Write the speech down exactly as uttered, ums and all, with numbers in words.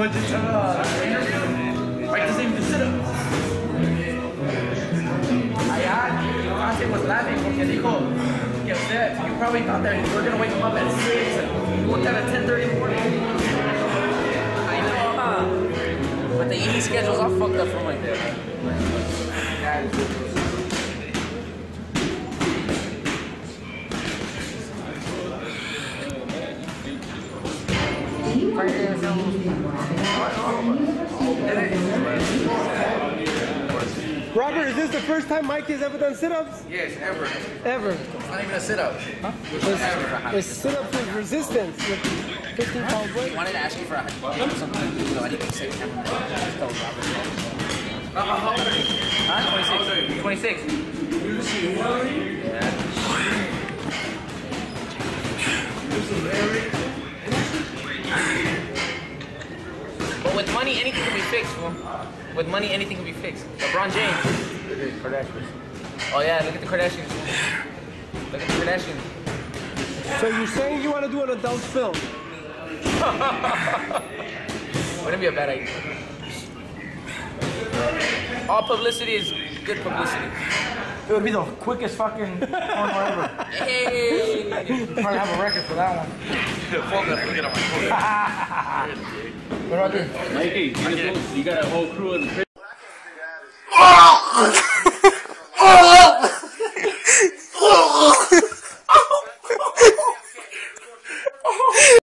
went to uh, interview. Mike doesn't even sit up. Allá, Garcia was laughing porque dijo que usted, you probably thought that we were going to wake him up at six and you looked at it at ten thirty in the morning. I know, huh? But the eating schedules all fucked up from like that. Robert, is this the first time Mikey has ever done sit-ups? Yes, ever. Ever. It's not even a sit-up. Huh? It's, it's sit-ups with resistance. With fifteen pound weight. I wanted to ask you for a something. So I didn't say camera. Uh, how old are you? Huh? twenty-six. twenty-six. Yeah. But with money, anything can be fixed, fool. With money, anything can be fixed. LeBron James. Kardashians. Oh yeah, look at the Kardashians. Look at the Kardashians. So you're saying you want to do an adult film? Wouldn't be a bad idea. All publicity is good publicity. It would be the quickest fucking porn ever. Hey! Probably have a record for that one. What about this? Mikey, you, you got a whole crew in the